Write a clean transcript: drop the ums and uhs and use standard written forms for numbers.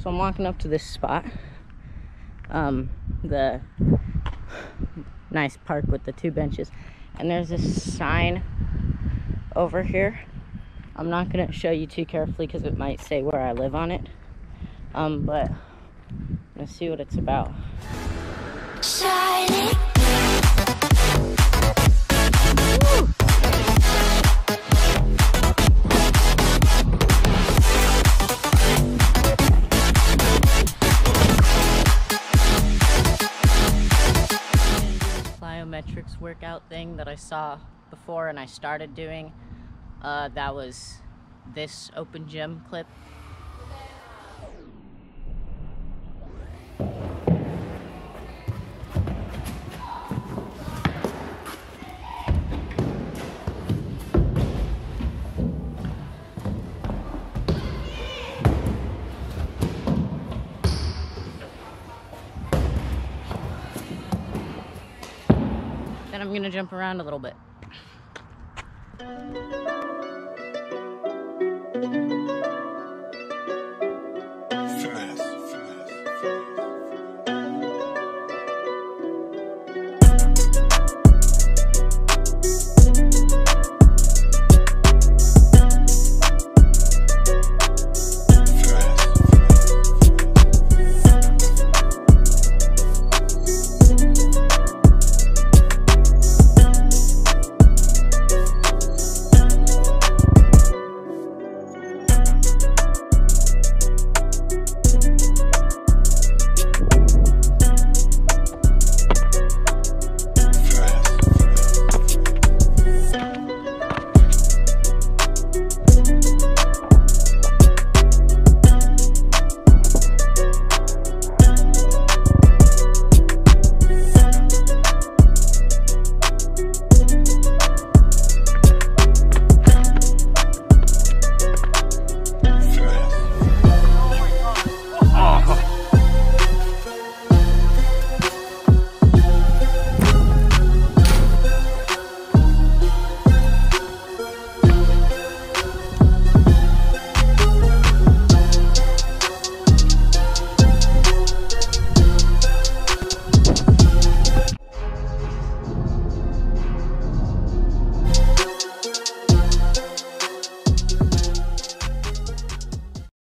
So I'm walking up to this spot, the nice park with the 2 benches, and there's this sign over here. I'm not gonna show you too carefully because it might say where I live on it, but let's see what it's about. Shining. Plyometrics workout thing that I saw before and I started doing, that was this open gym clip. Then I'm gonna jump around a little bit.